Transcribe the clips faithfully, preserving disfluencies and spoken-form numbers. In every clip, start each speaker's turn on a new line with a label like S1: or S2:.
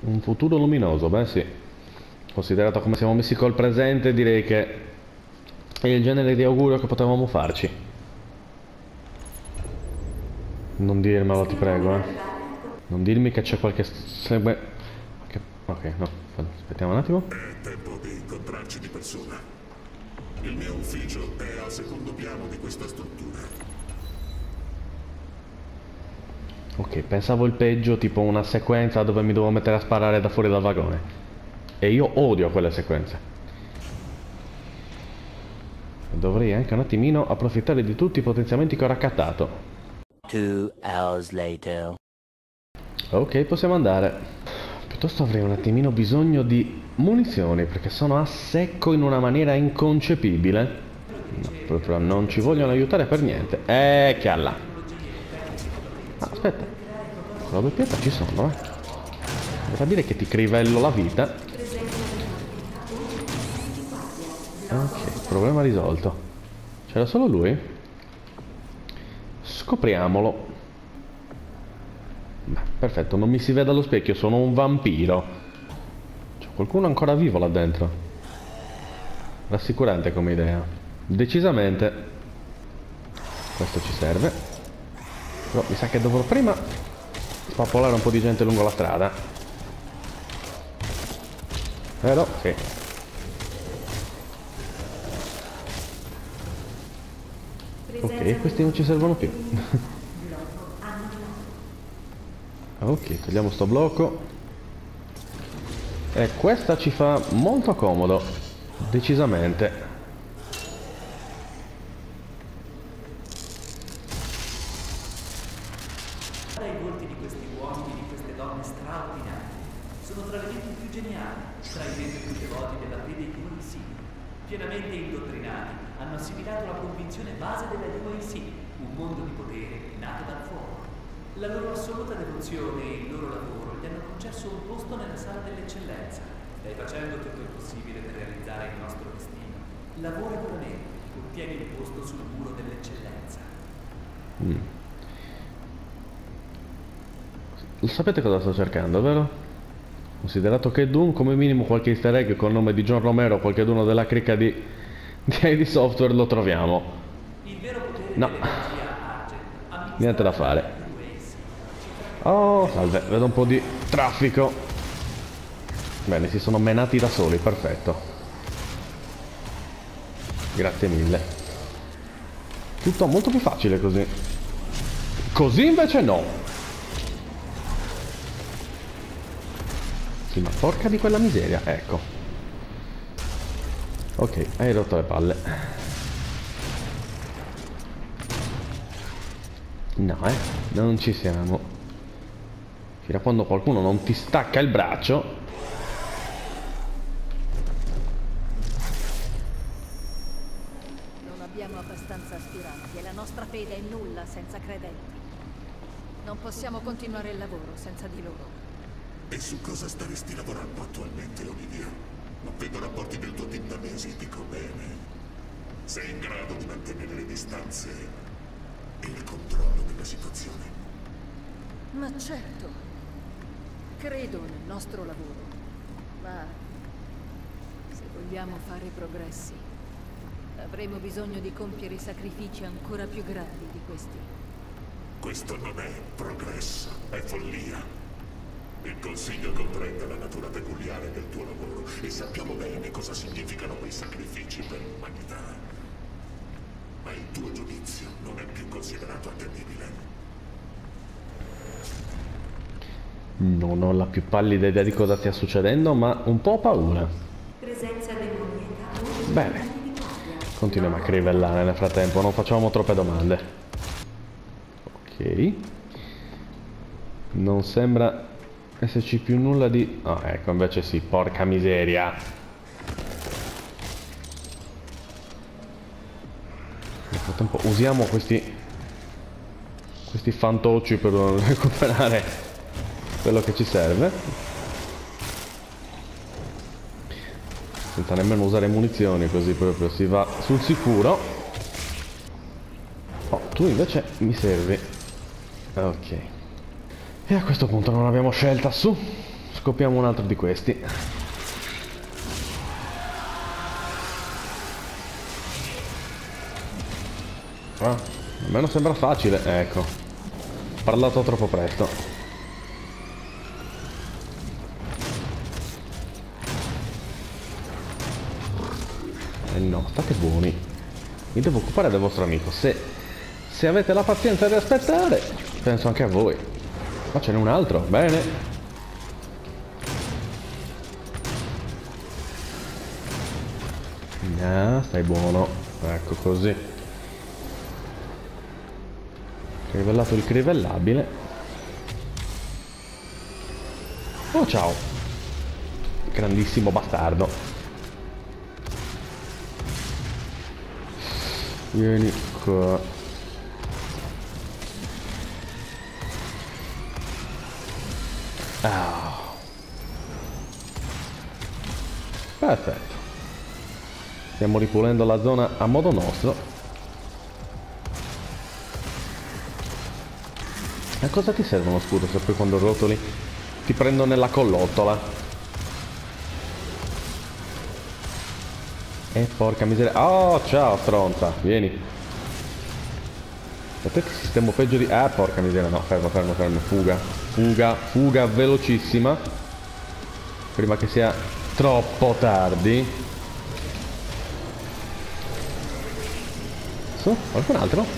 S1: Un futuro luminoso, beh sì. Considerato come siamo messi col presente, direi che è il genere di augurio che potevamo farci. Non dirmelo, ti prego, eh. Non dirmi che c'è qualche... Sebe... Che... Ok, no. Aspettiamo un attimo.
S2: È tempo di incontrarci di persona. Il mio ufficio è al secondo piano di questa struttura.
S1: Ok, pensavo il peggio, tipo una sequenza dove mi devo mettere a sparare da fuori dal vagone. E io odio quelle sequenze. Dovrei anche un attimino approfittare di tutti i potenziamenti che ho raccattato.
S3: Two hours later.
S1: Ok, possiamo andare. Piuttosto avrei un attimino bisogno di munizioni, perché sono a secco in una maniera inconcepibile. No, proprio non ci vogliono aiutare per niente. Eh, chialla. Ah, aspetta. Robe pietra ci sono, eh. Vorrà dire che ti crivello la vita. Ok, problema risolto. C'era solo lui? Scopriamolo. Beh, perfetto, non mi si vede allo specchio, sono un vampiro. C'è qualcuno ancora vivo là dentro. Rassicurante come idea. Decisamente. Questo ci serve. Però mi sa che dovrò prima spappolare un po' di gente lungo la strada. Vero? Sì. Ok, questi non ci servono più. Ok, togliamo sto blocco. E questa ci fa molto comodo. Decisamente.
S4: I volti di questi uomini e di queste donne straordinarie sono tra le menti più geniali, tra i membri più devoti della fede di U I C. Pienamente indottrinati, hanno assimilato la convinzione base della U I C, un mondo di potere nato dal fuoco. La loro assoluta devozione e il loro lavoro gli hanno concesso un posto nella sala dell'eccellenza. Stai facendo tutto il possibile per realizzare il nostro destino. Lavora duramente, ottieni il posto sul muro dell'eccellenza.
S1: Mm. Lo sapete cosa sto cercando, vero? Considerato che Doom, come minimo qualche easter egg col nome di John Romero o qualcheduno della cricca di, di I D Software lo troviamo.
S4: Il vero potere
S1: No.
S4: dell'energia Argent,
S1: Niente da fare. Oh, salve, vedo un po' di traffico. Bene, si sono menati da soli, perfetto. Grazie mille. Tutto molto più facile così. Così invece no. Sì, ma porca di quella miseria, ecco. Ok, hai rotto le palle. No, eh, non ci siamo. Fino a quando qualcuno non ti stacca il braccio.
S5: Non abbiamo abbastanza aspiranti e la nostra fede è nulla senza credenti. Non possiamo continuare il lavoro senza di loro.
S2: E su cosa staresti lavorando attualmente, Olivia? Non vedo rapporti del tuo team da mesi, dico bene. Sei in grado di mantenere le distanze e il controllo della situazione?
S5: Ma certo, credo nel nostro lavoro, ma se vogliamo fare progressi, avremo bisogno di compiere sacrifici ancora più grandi di questi.
S2: Questo non è progresso, è follia. Il Consiglio comprende la natura peculiare del tuo lavoro e sappiamo bene cosa significano quei sacrifici per l'umanità. Ma il tuo giudizio non è più considerato attendibile.
S1: Non ho la più pallida idea di cosa stia succedendo, ma un po' ho paura.
S6: Presenza demoniaca.
S1: Bene. Continuiamo a crivellare nel frattempo, non facciamo troppe domande. Ok. Non sembra esserci più nulla di... Oh, ecco, invece sì, porca miseria. Nel frattempo usiamo questi... questi fantocci per recuperare quello che ci serve. Senza nemmeno usare munizioni, così proprio si va sul sicuro. Oh, tu invece mi servi. Ok. E a questo punto non abbiamo scelta, su. Scopiamo un altro di questi. Ah, almeno sembra facile, ecco. Ho parlato troppo presto. Eh no, state buoni. Mi devo occupare del vostro amico. Se, se avete la pazienza di aspettare, penso anche a voi. Ma ce n'è un altro, bene. No, stai buono. Ecco così. Rivellato il crivellabile. Oh ciao. Grandissimo bastardo. Vieni qua. Ah. Perfetto. Stiamo ripulendo la zona a modo nostro. A cosa ti serve uno scudo se poi quando rotoli ti prendo nella collottola? E porca miseria. Oh, ciao stronza, vieni. Da te ti sistemo peggio di... Ah, porca miseria, no, fermo, fermo, fermo. Fuga, fuga, fuga velocissima. Prima che sia troppo tardi. Su, qualcun altro?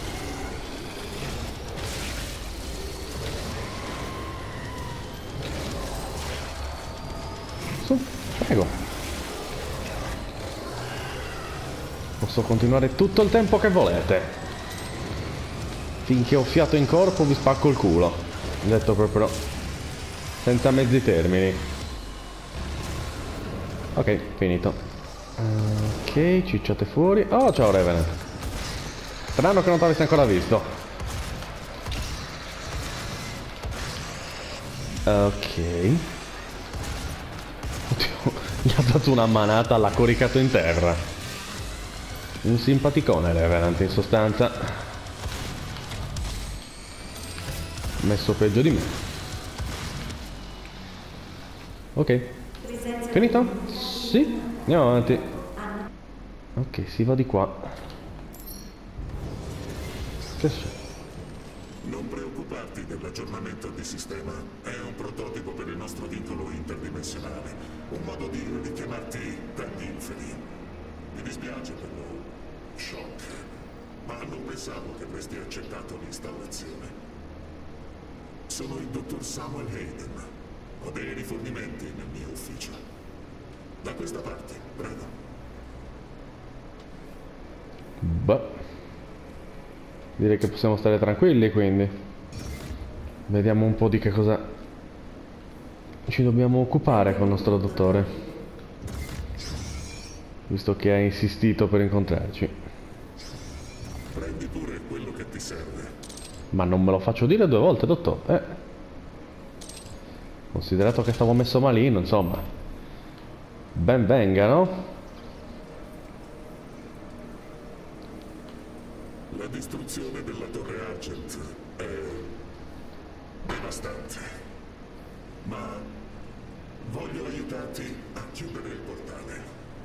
S1: Prego. Posso continuare tutto il tempo che volete. Finché ho fiato in corpo vi spacco il culo. Detto proprio senza mezzi termini. Ok, finito. Ok, cicciate fuori. Oh, ciao Revenant. Strano che non ti avessi ancora visto. Ok. Gli ha dato una manata, l'ha coricato in terra. Un simpaticone Revenant in sostanza. Messo peggio di me. Ok. Finito? Sì. Andiamo avanti. Ok, si va di qua. Che c'è?
S2: Non preoccuparti dell'aggiornamento di sistema. È un prototipo per il nostro vincolo interdimensionale. Un modo di richiamarti dagli inferi. Mi dispiace per lo shock, ma non pensavo che avresti accettato l'installazione. Sono il dottor Samuel Hayden. Ho dei rifornimenti nel mio ufficio. Da questa parte, prego.
S1: Beh. Direi che possiamo stare tranquilli, quindi. Vediamo un po' di che cosa ci dobbiamo occupare con il nostro dottore. Visto che ha insistito per incontrarci.
S2: Prendi pure quello che ti serve.
S1: Ma non me lo faccio dire due volte, dottore. Eh. Considerato che stavo messo malino, insomma. Ben venga, no?
S2: La distruzione della torre Argent è devastante, ma voglio aiutarti a chiudere il portale.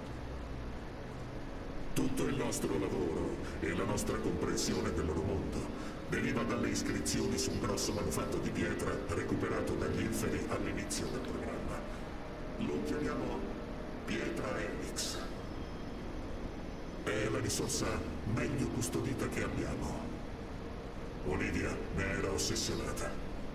S2: Tutto il nostro lavoro e la nostra comprensione del loro mondo deriva dalle iscrizioni su un grosso manufatto di pietra recuperato dagli inferi all'inizio del programma. Lo chiamiamo Pietra Helix. È la risorsa meglio custodita che abbiamo. Olivia ne era ossessionata.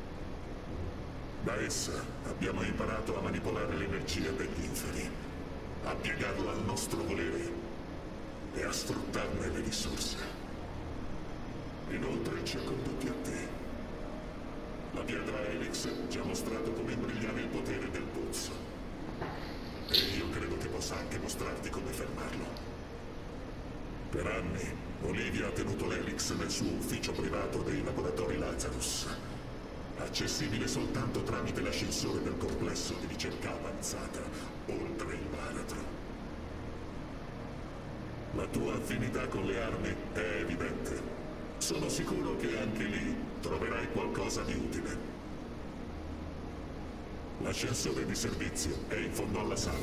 S2: Da essa abbiamo imparato a manipolare l'energia degli inferi, a piegarla al nostro volere e a sfruttarne le risorse. Inoltre ci ha condotti a te. La pietra Helix ci ha mostrato come imbrigliare il potere del pozzo. E io credo che possa anche mostrarti come fermarlo. Per anni, Olivia ha tenuto l'Helix nel suo ufficio privato dei laboratori Lazarus, accessibile soltanto tramite l'ascensore del complesso di ricerca avanzata, oltre il baratro. La tua affinità con le armi è evidente. Sono sicuro che anche lì troverai qualcosa di utile. L'ascensore di servizio è in fondo alla sala.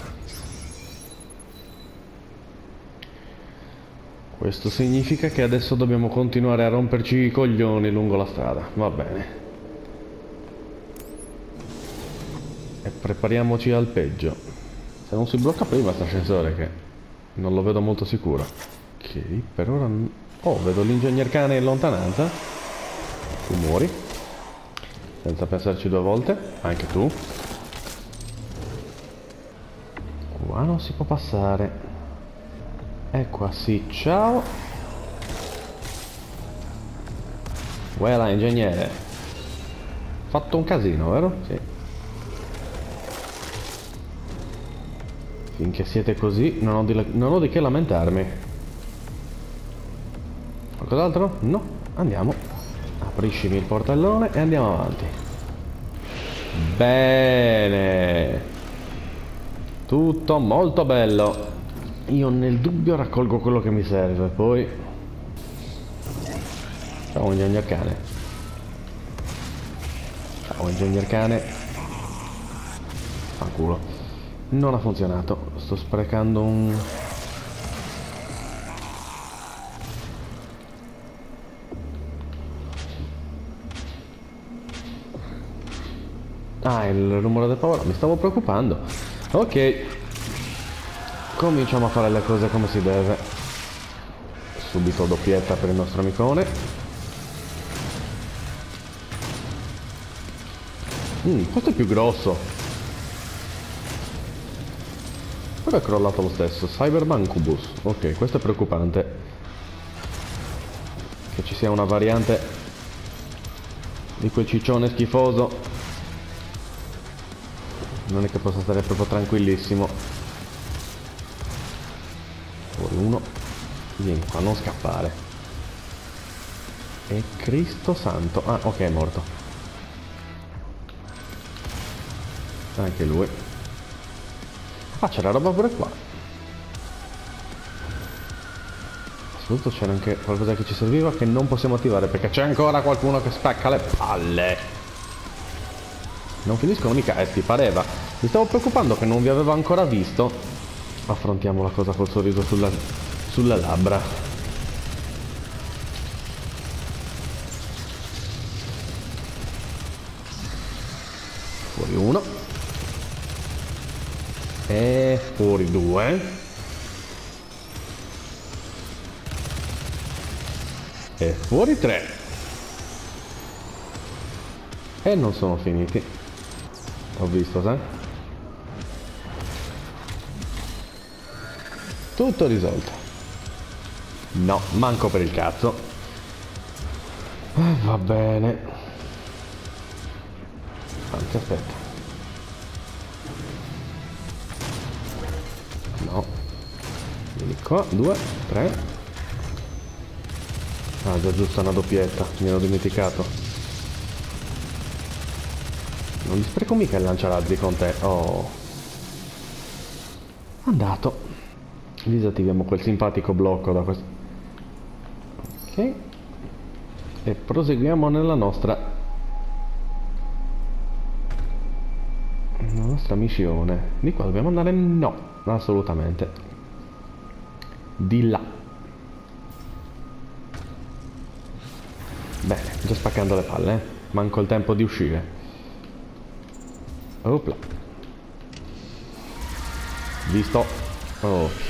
S1: Questo significa che adesso dobbiamo continuare a romperci i coglioni lungo la strada. Va bene. E prepariamoci al peggio. Se non si blocca prima questo ascensore, che non lo vedo molto sicuro. Ok, per ora... Oh, vedo l'ingegner cane in lontananza. Tu muori. Senza pensarci due volte. Anche tu. Qua non si può passare. E qua sì, ciao. Voilà, ingegnere. Fatto un casino, vero? Sì. Finché siete così, non ho di, non ho di che lamentarmi. Qualcos'altro? No. Andiamo. Apriscimi il portellone e andiamo avanti. Bene. Tutto molto bello. Io nel dubbio raccolgo quello che mi serve, poi... Ciao ingegner cane. Ciao ingegner cane. Fanculo. Non ha funzionato. Sto sprecando un... Ah, il rumore del paura. Mi stavo preoccupando. Ok. Cominciamo a fare le cose come si deve. Subito doppietta per il nostro amicone. Mm, questo è più grosso. Però è crollato lo stesso. Cybermancubus. Ok, questo è preoccupante. Che ci sia una variante di quel ciccione schifoso. Non è che possa stare proprio tranquillissimo. Fuori uno. Vieni qua, non scappare. E Cristo santo. Ah, ok, è morto. Anche lui. Ah, c'era roba pure qua. Soprattutto c'era anche qualcosa che ci serviva che non possiamo attivare perché c'è ancora qualcuno che spacca le palle. Non finiscono mica, eh, ti pareva. Mi stavo preoccupando che non vi avevo ancora visto. Affrontiamo la cosa col sorriso sulla, sulle labbra. Fuori uno. E fuori due. E fuori tre. E non sono finiti. Ho visto, sai? Tutto risolto. No, manco per il cazzo. Eh, va bene. Anzi, aspetta. No. Vieni qua, due, tre. Ah, già giusto una doppietta, mi ero dimenticato. Non li spreco mica il lanciarazzi con te. Oh. Andato. Disattiviamo quel simpatico blocco da questo. Ok. E proseguiamo nella nostra la nostra missione. Di qua dobbiamo andare? No, assolutamente. Di là. Bene, già spaccando le palle, eh. Manco il tempo di uscire. Opla. Visto. Ok.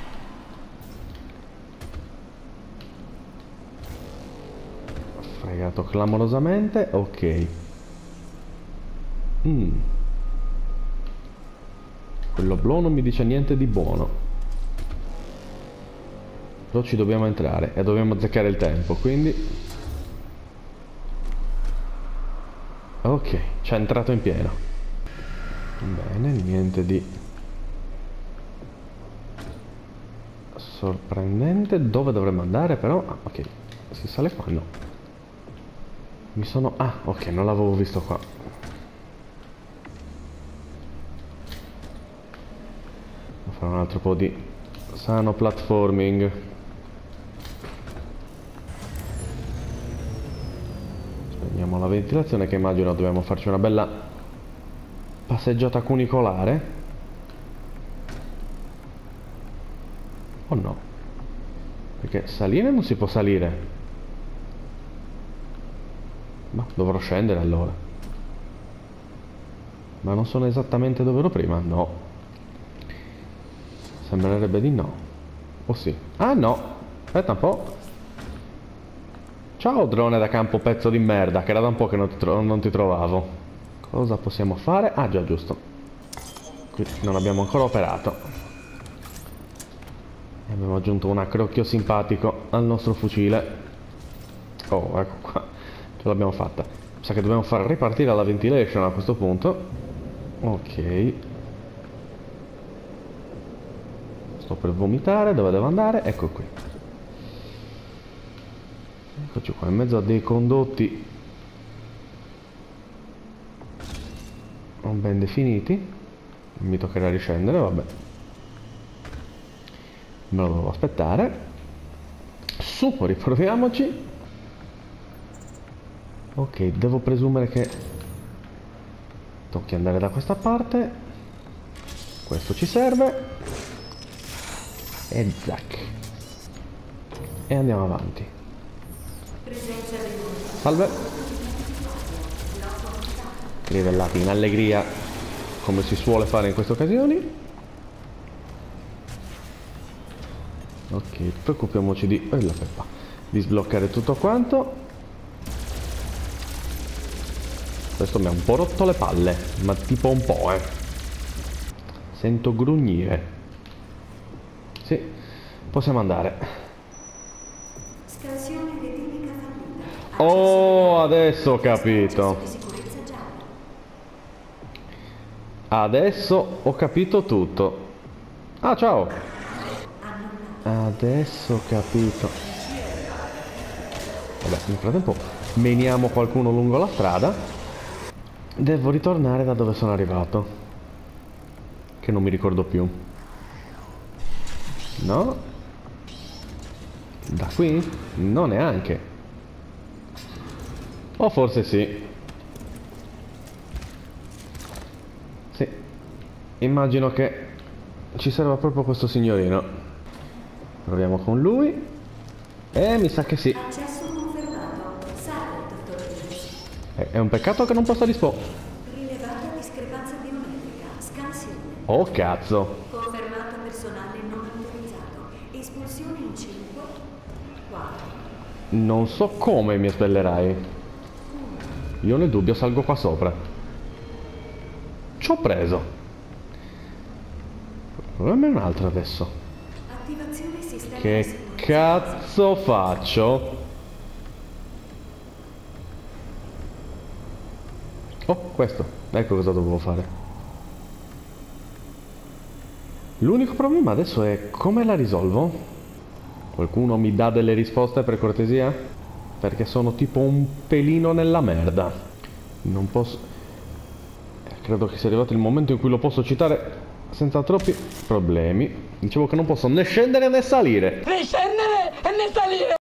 S1: Fregato clamorosamente. Ok. Mm. Quello blu non mi dice niente di buono. Però ci dobbiamo entrare e dobbiamo azzeccare il tempo, quindi... Ok, ci è entrato in pieno. Bene, niente di sorprendente. Dove dovremmo andare però? Ah, ok, si sale qua? No. Mi sono... Ah, ok, non l'avevo visto qua. Devo fare un altro po' di sano platforming. Spegniamo la ventilazione che immagino dobbiamo farci una bella passeggiata cunicolare. O no? Perché salire non si può salire. Ma dovrò scendere allora. Ma non sono esattamente dove ero prima? No. Sembrerebbe di no. O sì? Ah no! Aspetta un po'. Ciao drone da campo pezzo di merda, che era da un po' che non ti, tro non ti trovavo. Cosa possiamo fare? Ah già, giusto. Qui non abbiamo ancora operato. Abbiamo aggiunto un accrocchio simpatico al nostro fucile. Oh, ecco qua. Ce l'abbiamo fatta. Mi sa che dobbiamo far ripartire la ventilation a questo punto. Ok. Sto per vomitare, dove devo andare? Ecco qui. Eccoci qua, in mezzo a dei condotti non ben definiti. Mi toccherà riscendere, vabbè. Me lo devo aspettare. Su, riproviamoci. Ok, devo presumere che tocchi andare da questa parte. Questo ci serve. E zac. E andiamo avanti. Salve. Livellati in allegria, come si suole fare in queste occasioni. Ok, preoccupiamoci di eh, la peppa, di sbloccare tutto quanto. Questo mi ha un po' rotto le palle, ma tipo un po', eh. Sento grugnire. Sì, possiamo andare.
S6: Scansione retinica fallita.
S1: Oh, adesso ho capito.
S6: Di sicurezza giallo.
S1: Adesso ho capito tutto. Ah, ciao. Adesso ho capito. Vabbè, nel frattempo meniamo qualcuno lungo la strada. Devo ritornare da dove sono arrivato, che non mi ricordo più. No? Da qui? No, neanche. O forse sì. Sì. Immagino che ci serva proprio questo signorino. Proviamo con lui. E mi sa che sì.
S6: Accesso confermato. Salve, dottor Lynch.
S1: È, è un peccato che non possa rispondere.
S6: Rilevata discrepanza biometrica. Scansione.
S1: Oh cazzo.
S6: Confermato personale non autorizzato. Espulsione in cinque, quattro.
S1: Non so come mi espellerai. Io nel dubbio salgo qua sopra. Ci ho preso. Proviamo un altro adesso.
S6: Attivazione sistema di
S1: Che
S6: sicurezza.
S1: cazzo faccio? Oh, questo. Ecco cosa dovevo fare. L'unico problema adesso è come la risolvo? Qualcuno mi dà delle risposte per cortesia? Perché sono tipo un pelino nella merda. Non posso... Credo che sia arrivato il momento in cui lo posso citare senza troppi problemi. Dicevo che non posso né scendere né salire.
S7: Né scendere e né salire!